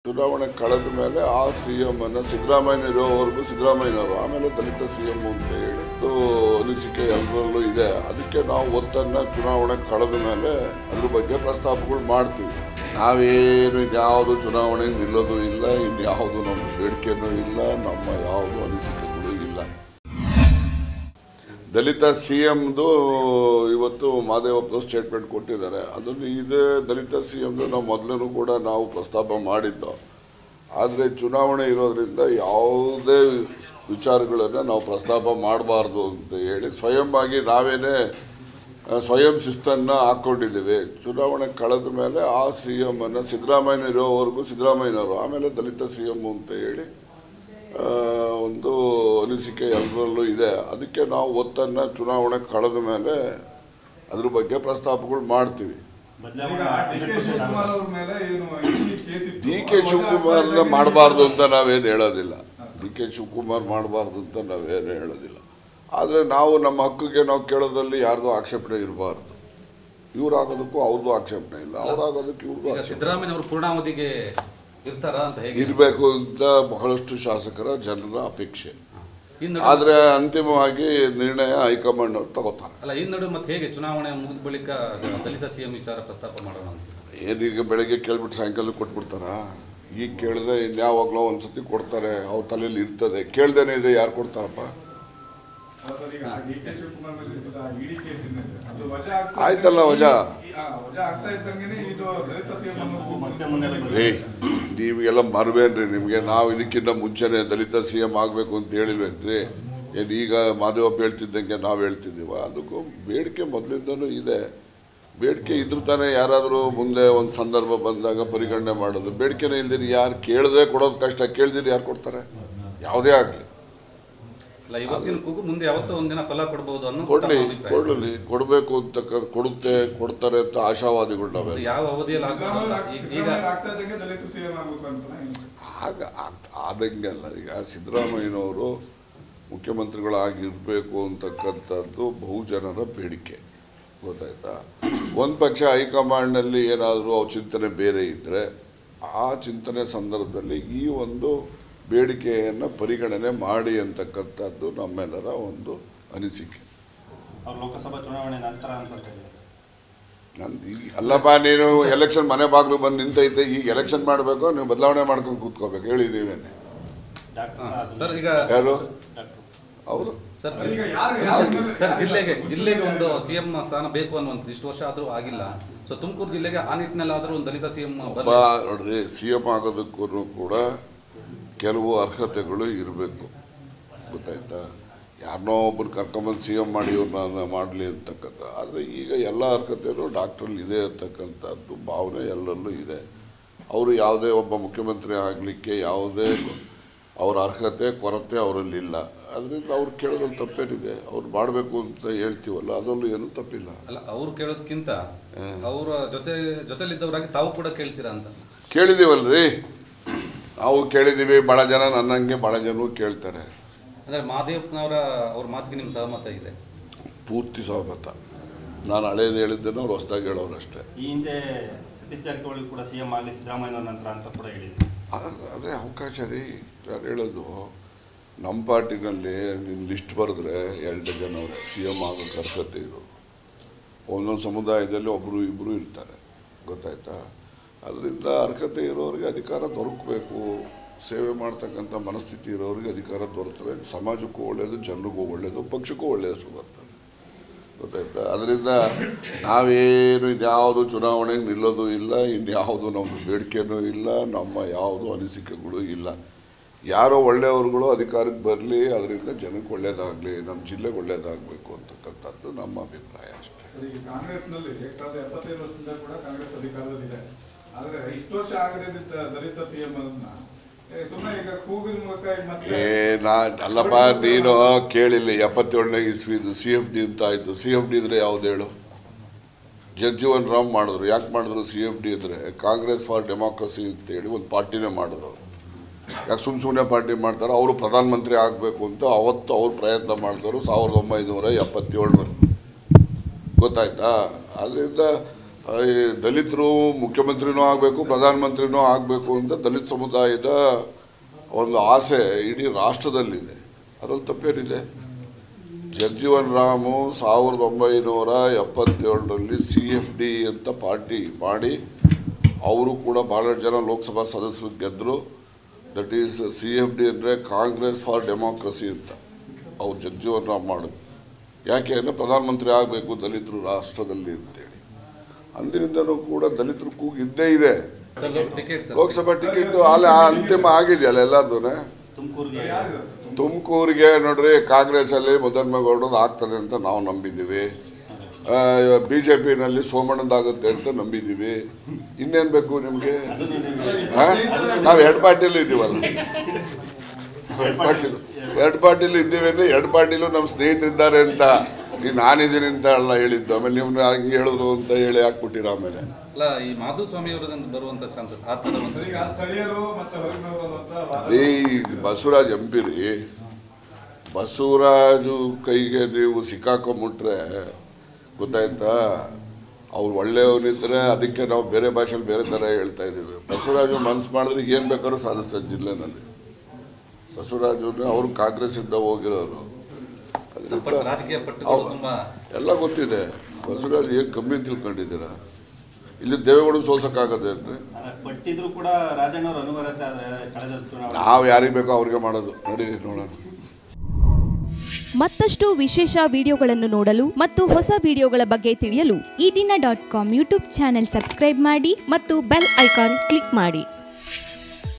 ಚುನಾವಣೆ ಕಳೆದ ಮೇಲೆ ಆ CM ಅನ್ನು ಸಿದ್ದರಾಮಯ್ಯ ಇರೋವರೆಗೂ ಸಿದ್ದರಾಮಯ್ಯನವರು, ಆಮೇಲೆ ದಲಿತ CM ಅಂತ ಹೇಳಿ ಅನಿಸಿಕೆ ಎಲ್ಲರಲ್ಲೂ ಇದೆ. ಅದಕ್ಕೆ ನಾವು ಒತ್ತನ್ನು ಚುನಾವಣೆ ಕಳೆದ ಮೇಲೆ ಅದ್ರ ಬಗ್ಗೆ ಪ್ರಸ್ತಾಪಗಳು ಮಾಡ್ತೀವಿ. ನಾವೇನು ಯಾವುದು ಚುನಾವಣೆ ನಿಲ್ಲೋದು ಇಲ್ಲ, ಇನ್ಯಾವುದು ನಮ್ಮ ಬೇಡಿಕೆನೂ ಇಲ್ಲ, ನಮ್ಮ ಯಾವುದು ಅನಿಸಿಕೆಗಳು ಇಲ್ಲ. ದಲಿತ CMದು ಇವತ್ತು ಮಹದೇವಪ್ಪ ಸ್ಟೇಟ್ಮೆಂಟ್ ಕೊಟ್ಟಿದ್ದಾರೆ. ಅದನ್ನು ಇದೇ ದಲಿತ CMದು ನಾವು ಮೊದಲೂ ಕೂಡ ನಾವು ಪ್ರಸ್ತಾಪ ಮಾಡಿದ್ದು. ಆದರೆ ಚುನಾವಣೆ ಇರೋದ್ರಿಂದ ಯಾವುದೇ ವಿಚಾರಗಳನ್ನು ನಾವು ಪ್ರಸ್ತಾಪ ಮಾಡಬಾರ್ದು ಅಂತ ಹೇಳಿ ಸ್ವಯಂವಾಗಿ ನಾವೇನೇ ಸ್ವಯಂ ಶಿಸ್ತನ್ನು ಹಾಕ್ಕೊಂಡಿದ್ದೀವಿ. ಚುನಾವಣೆ ಕಳೆದ ಮೇಲೆ ಆ CM ಅನ್ನು ಸಿದ್ದರಾಮಯ್ಯ ಇರೋವರೆಗೂ ಸಿದ್ದರಾಮಯ್ಯನವರು, ಆಮೇಲೆ ದಲಿತ CM ಅಂತ ಹೇಳಿ ಒಂದು ಅನಿಸಿಕೆ ಎಲ್ಲರಲ್ಲೂ ಇದೆ. ಅದಕ್ಕೆ ನಾವು ಒತ್ತನ್ನು ಚುನಾವಣೆ ಕಳೆದ ಮೇಲೆ ಅದ್ರ ಬಗ್ಗೆ ಪ್ರಸ್ತಾಪಗಳು ಮಾಡ್ತೀವಿ. DK ಶಿವಕುಮಾರ್ನ ಮಾಡಬಾರ್ದು ಅಂತ ನಾವೇನು ಹೇಳೋದಿಲ್ಲ. DK ಶಿವಕುಮಾರ್ ಮಾಡಬಾರ್ದು ಅಂತ ನಾವೇನು ಹೇಳೋದಿಲ್ಲ. ಆದರೆ ನಾವು ನಮ್ಮ ಹಕ್ಕಿಗೆ ನಾವು ಕೇಳೋದ್ರಲ್ಲಿ ಯಾರ್ದು ಆಕ್ಷೇಪಣೆ ಇರಬಾರ್ದು. ಇವ್ರು ಆಗೋದಕ್ಕೂ ಅವ್ರದ್ದು ಆಕ್ಷೇಪಣೆ ಇಲ್ಲ, ಅವ್ರಾಗೋದಕ್ಕೆ ಇವ್ರದ್ದು. ಸಿದ್ದರಾಮಯ್ಯ ಅವರು ಪೂರ್ಣಾವಧಿಗೆ ಇರಬೇಕು ಅಂತ ಬಹಳಷ್ಟು ಶಾಸಕರ ಜನರ ಅಪೇಕ್ಷೆ. ಆದರೆ ಅಂತಿಮವಾಗಿ ನಿರ್ಣಯ ಹೈಕಮಾಂಡ್ ಅವರು ತಗೋತಾರೆ. ಅಲ್ಲ, ಈ ನಡುವೆ ಮತ್ತೆ ಹೇಗೆ ಚುನಾವಣೆ ಮುಗಿದ ಬಳಿಕ ದಲಿತ CM ವಿಚಾರ ಪ್ರಸ್ತಾಪ ಮಾಡೋಣ ಅಂತ ಏನೀಗ ಬೆಳಗ್ಗೆ ಕೇಳ್ಬಿಟ್ಟು ಸಾಯಂಕಾಲ ಕೊಟ್ಬಿಡ್ತಾರ? ಈಗ ಕೇಳಿದ್ರೆ ಇನ್ಯಾವಾಗಲೋ ಒಂದ್ಸತಿ ಕೊಡ್ತಾರೆ, ಅವ್ರ ತಲೆಯಲ್ಲಿ ಇರ್ತದೆ. ಕೇಳ್ದೇನೆ ಇದೆ ಯಾರು ಕೊಡ್ತಾರಪ್ಪ? ಆಯ್ತಲ್ಲ ವಜಾ. ನೀವೆಲ್ಲ ಮರವೇನ್ರಿ? ನಿಮಗೆ ನಾವು ಇದಕ್ಕಿಂತ ಮುಂಚೆನೆ ದಲಿತ CM ಆಗಬೇಕು ಅಂತ ಹೇಳಿಲ್ವೇನ್ರಿ? ಏನು ಈಗ ಮಾದೇವಪ್ಪ ಹೇಳ್ತಿದ್ದಂಗೆ ನಾವು ಹೇಳ್ತಿದ್ದೀವ? ಅದಕ್ಕೂ ಬೇಡಿಕೆ ಮೊದಲಿಂದನೂ ಇದೆ. ಬೇಡಿಕೆ ಇದ್ರ ತಾನೇ ಯಾರಾದರೂ ಮುಂದೆ ಒಂದು ಸಂದರ್ಭ ಬಂದಾಗ ಪರಿಗಣನೆ ಮಾಡೋದು. ಬೇಡಿಕೆನೇ ಇಲ್ದಿರಿ ಯಾರು ಕೇಳಿದ್ರೆ ಕೊಡೋದು ಕಷ್ಟ, ಕೇಳ್ದಿರಿ ಯಾರು ಕೊಡ್ತಾರೆ? ಯಾವುದೇ ಆಗಲಿ ಇವತ್ತಿನ ಕೂಗು ಮುಂದೆ ಯಾವತ್ತೋ ಒಂದಿನ ಫಲ ಕೊಡಬಹುದು ಅನ್ನೋ ಕೊಡಲಿ, ಕೊಡಬೇಕು ಅಂತ ಕೊಡ್ತಾರೆ ಅಂತ ಆಶಾವಾದಿಗಳು ನಾವೆಲ್ಲ. ಯಾವ ಅವಧಿಯಲ್ಲಿ ಆದಂಗೆಲ್ಲ. ಈಗ ಸಿದ್ದರಾಮಯ್ಯನವರು ಮುಖ್ಯಮಂತ್ರಿಗಳಾಗಿರಬೇಕು ಅಂತಕ್ಕಂಥದ್ದು ಬಹುಜನರ ಬೇಡಿಕೆ, ಗೊತ್ತಾಯ್ತಾ? ಒಂದು ಪಕ್ಷ ಹೈಕಮಾಂಡ್ನಲ್ಲಿ ಏನಾದರೂ ಅವ್ರ ಚಿಂತನೆ ಬೇರೆ ಇದ್ದರೆ ಆ ಚಿಂತನೆ ಸಂದರ್ಭದಲ್ಲಿ ಈ ಒಂದು ಬೇಡಿಕೆಯನ್ನು ಪರಿಗಣನೆ ಮಾಡಿ ಅಂತಕ್ಕಂಥದ್ದು ನಮ್ಮೆಲ್ಲರ ಒಂದು ಅನಿಸಿಕೆ. ಲೋಕಸಭಾ ಚುನಾವಣೆ ನಂತರ ನಂದು ಈಗ ಅಲ್ಲಪ್ಪ, ನೀನು ಎಲೆಕ್ಷನ್ ಮನೆ ಬಾಗಿಲು ಬಂದು ನಿಂತೈತೆ, ಈಗ ಎಲೆಕ್ಷನ್ ಮಾಡಬೇಕು, ನೀವು ಬದಲಾವಣೆ ಮಾಡ್ಕೊಂಡು ಕೂತ್ಕೋಬೇಕು. ಹೇಳಿ ನೀವೇನೆ ಯಾರು? ಹೌದು ಸರ್, ಜಿಲ್ಲೆಗೆ ಒಂದು CM ಸ್ಥಾನ ಬೇಕು ಅನ್ನುವಂಥದ್ದು ಇಷ್ಟು ವರ್ಷ ಆದರೂ ಆಗಿಲ್ಲ. ಸೊ ತುಮಕೂರು ಜಿಲ್ಲೆಗೆ ಆ ನಿಟ್ಟಿನಲ್ಲಿ ಆದರೂ ಒಂದು ದಲಿತ CM ನೋಡ್ರಿ, CM ಆಗೋದಕ್ಕೂ ಕೂಡ ಕೆಲವು ಅರ್ಹತೆಗಳು ಇರಬೇಕು, ಗೊತ್ತಾಯ್ತಾ? ಯಾರನ್ನೋ ಒಬ್ಬರು ಕರ್ಕೊಂಬಂದು CM ಮಾಡಿ ಇವ್ರನ್ನ ಮಾಡಲಿ ಅಂತಕ್ಕಂಥ. ಆದರೆ ಈಗ ಎಲ್ಲ ಅರ್ಹತೆಯೂ ಡಾಕ್ಟ್ರಲ್ಲಿ ಇದೆ ಅಂತಕ್ಕಂಥದ್ದು ಭಾವನೆ ಎಲ್ಲರಲ್ಲೂ ಇದೆ. ಅವರು ಯಾವುದೇ ಒಬ್ಬ ಮುಖ್ಯಮಂತ್ರಿ ಆಗಲಿಕ್ಕೆ ಯಾವುದೇ ಅವರ ಅರ್ಹತೆ ಕೊರತೆ ಅವರಲ್ಲಿಲ್ಲ. ಅದರಿಂದ ಅವ್ರು ಕೇಳೋದ್ರಲ್ಲಿ ತಪ್ಪೇನಿದೆ? ಅವ್ರು ಮಾಡಬೇಕು ಅಂತ ಹೇಳ್ತೀವಲ್ಲ, ಅದರಲ್ಲೂ ಏನೂ ತಪ್ಪಿಲ್ಲ. ಅಲ್ಲ, ಅವ್ರು ಕೇಳೋದಕ್ಕಿಂತ ಅವರ ಜೊತೆಲಿದ್ದವರಾಗಿ ತಾವು ಕೂಡ ಕೇಳ್ತೀರಾ ಅಂತ ಕೇಳಿದ್ದೀವಲ್ರಿ. ನಾವು ಕೇಳಿದ್ದೀವಿ, ಭಾಳ ಜನ ನನ್ನಂಗೆ ಭಾಳ ಜನರು ಕೇಳ್ತಾರೆ. ಅಂದರೆ ಮಹದೇವಪ್ಪನವರ ಅವ್ರ ಮಾತಿಗೆ ನಿಮ್ಮ ಸಹಮತ ಇದೆ? ಪೂರ್ತಿ ಸಹಮತ. ನಾನು ಹಳೇದು ಹೇಳಿದ್ದೇನೆ, ಅವ್ರು ಹೊಸದಾಗಿ ಹೇಳೋರು ಅಷ್ಟೇ. ಈ ಹಿಂದೆ ಸತೀಶ್ ಜಾರಕಿಹೊಳಿ ಕೂಡ CM ಆಗಲಿ ಸಿದ್ದರಾಮಯ್ಯ ನಂತರ ಅಂತ ಕೂಡ ಹೇಳಿದ್ರು. ಅದೇ ಅವಕಾಶ ರೀ. ಯಾರು ಹೇಳೋದು? ನಮ್ಮ ಪಾರ್ಟಿನಲ್ಲಿ ನಿನ್ನ ಲಿಸ್ಟ್ ಬರೆದ್ರೆ 2 ಜನ ಅವರೇ CM ಆಗೋಕ್ಕೆ ಅರ್ಹತೆ ಇರೋದು. ಒಂದೊಂದು ಸಮುದಾಯದಲ್ಲಿ ಒಬ್ಬರು ಇಬ್ಬರು ಇರ್ತಾರೆ, ಗೊತ್ತಾಯ್ತಾ? ಅದರಿಂದ ಅರ್ಹತೆ ಇರೋರಿಗೆ ಅಧಿಕಾರ ದೊರಕಬೇಕು. ಸೇವೆ ಮಾಡ್ತಕ್ಕಂಥ ಮನಸ್ಥಿತಿ ಇರೋರಿಗೆ ಅಧಿಕಾರ ದೊರಕ್ತದೆ. ಸಮಾಜಕ್ಕೂ ಒಳ್ಳೆಯದು, ಜನರಿಗೂ ಒಳ್ಳೆಯದು, ಪಕ್ಷಕ್ಕೂ ಒಳ್ಳೆಯದು ಬರ್ತದೆ, ಗೊತ್ತಾಯ್ತಾ? ಅದರಿಂದ ನಾವೇನು ಇದ್ಯಾವುದು ಚುನಾವಣೆಗೆ ನಿಲ್ಲೋದು ಇಲ್ಲ, ಇನ್ಯಾವುದು ನಮ್ಮ ಬೇಡಿಕೆನೂ ಇಲ್ಲ, ನಮ್ಮ ಯಾವುದು ಅನಿಸಿಕೆಗಳು ಇಲ್ಲ. ಯಾರೋ ಒಳ್ಳೆಯವ್ರುಗಳು ಅಧಿಕಾರಕ್ಕೆ ಬರಲಿ, ಅದರಿಂದ ಜನಕ್ಕೆ ಒಳ್ಳೆಯದಾಗಲಿ, ನಮ್ಮ ಜಿಲ್ಲೆಗೆ ಒಳ್ಳೆಯದಾಗಬೇಕು ಅಂತಕ್ಕಂಥದ್ದು ನಮ್ಮ ಅಭಿಪ್ರಾಯ ಅಷ್ಟೇ. ಕಾಂಗ್ರೆಸ್ನಲ್ಲಿ ಕಳೆದ 75 ವರ್ಷದಿಂದ ಕೂಡ ಕಾಂಗ್ರೆಸ್ ಅಧಿಕಾರದಲ್ಲಿದೆ. ಆದರೆ ಇಷ್ಟು ವರ್ಷ ಆಗದೆ ದಲಿತ CM ಸುಮ್ಮನೆ ಈಗ ಕೂಗಿನ ಮೂಲಕ ಅಲ್ಲಪ್ಪ, ನೀನು ಕೇಳಿಲ್ಲ. 77ನೇ ಇಸ್ವಿದು CFD ಅಂತ ಆಯಿತು. CFD ಅಂದರೆ ಯಾವ್ದು ಹೇಳು? ಜಗಜೀವನ್ ರಾಮ್ ಮಾಡಿದ್ರು. ಯಾಕೆ ಮಾಡಿದ್ರು CFD ಅಂದರೆ? ಕಾಂಗ್ರೆಸ್ ಫಾರ್ ಡೆಮಾಕ್ರಸಿ ಅಂತೇಳಿ ಒಂದು ಪಾರ್ಟಿನೇ ಮಾಡಿದ್ರು. ಯಾಕೆ ಸುಮ್ಮನೆ ಪಾರ್ಟಿ ಮಾಡ್ತಾರೆ? ಅವರು ಪ್ರಧಾನಮಂತ್ರಿ ಆಗಬೇಕು ಅಂತ ಅವತ್ತು ಅವ್ರು ಪ್ರಯತ್ನ ಮಾಡಿದವರು 1977ರಲ್ಲಿ, ಗೊತ್ತಾಯ್ತಾ? ಅದರಿಂದ ದಲಿತರು ಮುಖ್ಯಮಂತ್ರಿನೂ ಆಗಬೇಕು, ಪ್ರಧಾನಮಂತ್ರಿನೂ ಆಗಬೇಕು ಅಂತ ದಲಿತ ಸಮುದಾಯದ ಒಂದು ಆಸೆ ಇಡೀ ರಾಷ್ಟ್ರದಲ್ಲಿದೆ. ಅದರಲ್ಲಿ ತಪ್ಪೇನಿದೆ? ಜಗಜೀವನ್ ರಾಮು 1977ರಲ್ಲಿ CFD ಅಂತ ಪಾರ್ಟಿ ಮಾಡಿ ಅವರು ಕೂಡ ಭಾಳಷ್ಟು ಜನ ಲೋಕಸಭಾ ಸದಸ್ಯರು ಗೆದ್ದರು. ದಟ್ ಈಸ್ CFD ಅಂದರೆ ಕಾಂಗ್ರೆಸ್ ಫಾರ್ ಡೆಮೋಕ್ರಸಿ ಅಂತ ಅವ್ರು ಜಗಜೀವನ್ ರಾಮ್ ಮಾಡೋದು. ಯಾಕೆ ಅಂದರೆ ಪ್ರಧಾನಮಂತ್ರಿ ಆಗಬೇಕು ದಲಿತರು ರಾಷ್ಟ್ರದಲ್ಲಿ ಅಂತೇಳಿ. ಅಂದಿನಿಂದನೂ ಕೂಡ ದಲಿತರು ಕೂಗು ಇದ್ದೇ ಇದೆ. ಲೋಕಸಭಾ ಟಿಕೆಟ್ ಅಲ್ಲಿ ಅಂತಿಮ ಆಗಿದೆಯಲ್ಲ ಎಲ್ಲರದೂ. ತುಮಕೂರಿಗೆ ನೋಡ್ರಿ, ಕಾಂಗ್ರೆಸ್ಸಲ್ಲಿ ಮದನ್ಮೇಗೌಡರದ್ದು ಆಗ್ತದೆ ಅಂತ ನಾವು ನಂಬಿದ್ದೀವಿ. BJPನಲ್ಲಿ ಸೋಮಣ್ಣದಾಗುತ್ತೆ ಅಂತ ನಂಬಿದ್ದೀವಿ. ಇನ್ನೇನು ಬೇಕು ನಿಮಗೆ? ನಾವು ಎರಡು ಪಾರ್ಟಿಯಲ್ಲೂ ಇದ್ದೀವಲ್ಲ, ಎರಡು ಪಾರ್ಟಿಲೂ ಇದ್ದೀವಿ ಅಂದರೆ ಎರಡು ಪಾರ್ಟಿಲೂ ನಮ್ಮ ಸ್ನೇಹಿತರಿದ್ದಾರೆ ಅಂತ ಈಗ ನಾನಿದ್ದೀನಿ ಅಂತ ಅಲ್ಲ ಹೇಳಿದ್ದು. ಆಮೇಲೆ ನೀವು ಹಂಗೆ ಹೇಳಿದ್ರು ಅಂತ ಹೇಳಿ ಹಾಕ್ಬಿಟ್ಟಿರ. ಆಮೇಲೆ ಅಲ್ಲ, ಈ ಮಾಧುಸ್ವಾಮಿ ಅವರನ್ನು ಬರುವಂತ ಚಾನ್ಸಸ್ ಈ ಬಸವರಾಜ್ MP ರೀ, ಬಸವರಾಜು ಕೈಗೆ ನೀವು ಸಿಕ್ಕಾಕೊಂಬಿಟ್ರೆ ಗೊತ್ತಾಯ್ತಾ, ಅವ್ರು ಒಳ್ಳೆಯವನಿದ್ರೆ ಅದಕ್ಕೆ ನಾವು ಬೇರೆ ಭಾಷೆಯಲ್ಲಿ ಬೇರೆ ಥರ ಹೇಳ್ತಾ ಇದ್ದೀವಿ. ಬಸವರಾಜು ಮನಸ್ಸು ಮಾಡಿದ್ರೆ ಏನು ಬೇಕಾದ್ರೂ ಸಾಧಿಸ್ತಾರೆ ಜಿಲ್ಲೆನಲ್ಲಿ. ಬಸವರಾಜು ಅವರು ಕಾಂಗ್ರೆಸ್ಸಿಂದ ಹೋಗಿರೋರು, ಎಲ್ಲ ಗೊತ್ತಿದೆ. ಬಸವರಾಜ್ ಏನು ಕಮ್ಮಿ ತಿಳ್ಕೊಂಡಿದ್ದೀರಾ? ಇಲ್ಲಿ ದೇವೇಗೌಡ ಸೋಲ್ಸಕ್ಕಾಗದೆ ಅಂದರೆ ನಾವು ಯಾರಿಗೆ ಬೇಕೋ ಅವ್ರಿಗೆ ಮಾಡೋದು. ನಡೀರಿ ನೋಡೋಣ. ಮತ್ತಷ್ಟು ವಿಶೇಷ ವಿಡಿಯೋಗಳನ್ನು ನೋಡಲು ಮತ್ತು ಹೊಸ ವಿಡಿಯೋಗಳ ಬಗ್ಗೆ ತಿಳಿಯಲು ಈ ದಿನ .com ಯೂಟ್ಯೂಬ್ ಚಾನೆಲ್ ಸಬ್ಸ್ಕ್ರೈಬ್ ಮಾಡಿ ಮತ್ತು ಬೆಲ್ ಐಕಾನ್ ಕ್ಲಿಕ್ ಮಾಡಿ.